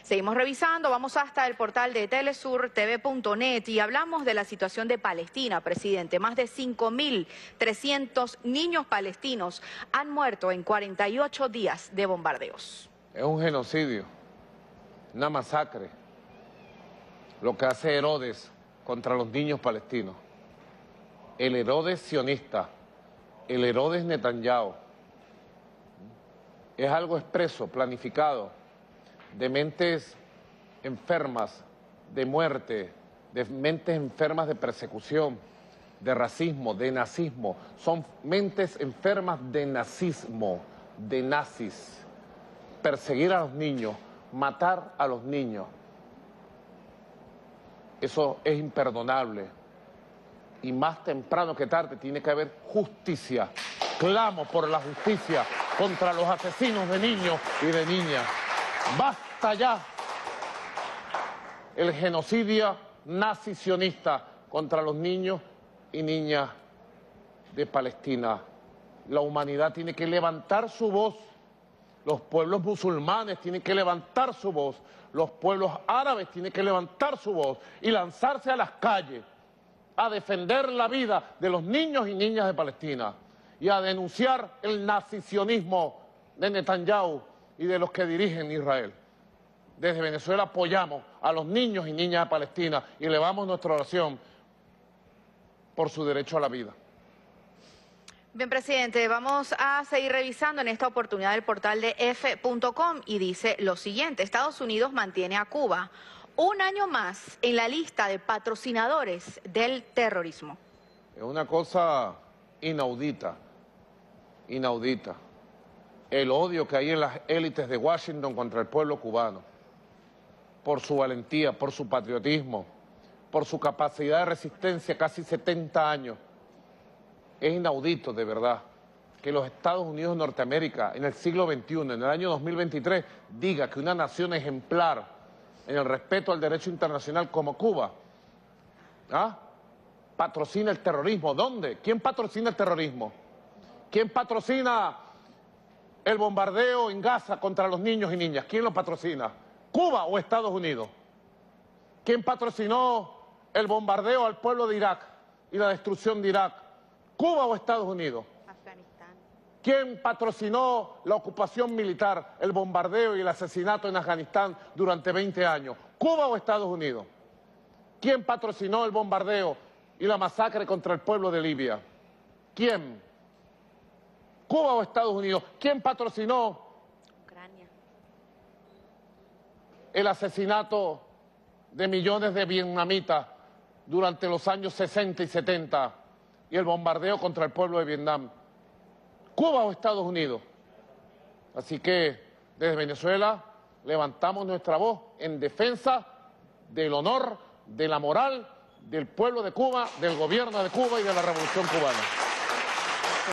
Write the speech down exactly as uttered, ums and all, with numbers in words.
Seguimos revisando, vamos hasta el portal de telesur t v punto net y hablamos de la situación de Palestina, presidente. Más de cinco mil trescientos niños palestinos han muerto en cuarenta y ocho días de bombardeos. Es un genocidio, una masacre, lo que hace Herodes contra los niños palestinos. El Herodes sionista, el Herodes Netanyahu, es algo expreso, planificado, de mentes enfermas, de muerte, de mentes enfermas de persecución, de racismo, de nazismo. Son mentes enfermas de nazismo, de nazis. Perseguir a los niños, matar a los niños. Eso es imperdonable. Y más temprano que tarde tiene que haber justicia. Clamo por la justicia contra los asesinos de niños y de niñas. ¡Basta ya! El genocidio nazi-sionista contra los niños y niñas de Palestina. La humanidad tiene que levantar su voz. Los pueblos musulmanes tienen que levantar su voz. Los pueblos árabes tienen que levantar su voz y lanzarse a las calles a defender la vida de los niños y niñas de Palestina y a denunciar el nazi-sionismo de Netanyahu y de los que dirigen Israel. Desde Venezuela apoyamos a los niños y niñas de Palestina y elevamos nuestra oración por su derecho a la vida. Bien, presidente, vamos a seguir revisando en esta oportunidad el portal de efe punto com y dice lo siguiente: Estados Unidos mantiene a Cuba un año más en la lista de patrocinadores del terrorismo. Es una cosa inaudita, inaudita, el odio que hay en las élites de Washington contra el pueblo cubano, por su valentía, por su patriotismo, por su capacidad de resistencia, casi setenta años. Es inaudito, de verdad, que los Estados Unidos de Norteamérica en el siglo veintiuno, en el año dos mil veintitrés, diga que una nación ejemplar en el respeto al derecho internacional como Cuba, ¿ah? patrocina el terrorismo. ¿Dónde? ¿Quién patrocina el terrorismo? ¿Quién patrocina el bombardeo en Gaza contra los niños y niñas? ¿Quién lo patrocina? ¿Cuba o Estados Unidos? ¿Quién patrocinó el bombardeo al pueblo de Irak y la destrucción de Irak? ¿Cuba o Estados Unidos? Afganistán. ¿Quién patrocinó la ocupación militar, el bombardeo y el asesinato en Afganistán durante veinte años? ¿Cuba o Estados Unidos? ¿Quién patrocinó el bombardeo y la masacre contra el pueblo de Libia? ¿Quién? ¿Cuba o Estados Unidos? ¿Quién patrocinó Ucrania. el asesinato de millones de vietnamitas durante los años sesenta y setenta y el bombardeo contra el pueblo de Vietnam? ¿Cuba o Estados Unidos? Así que desde Venezuela levantamos nuestra voz en defensa del honor, de la moral del pueblo de Cuba, del gobierno de Cuba y de la revolución cubana.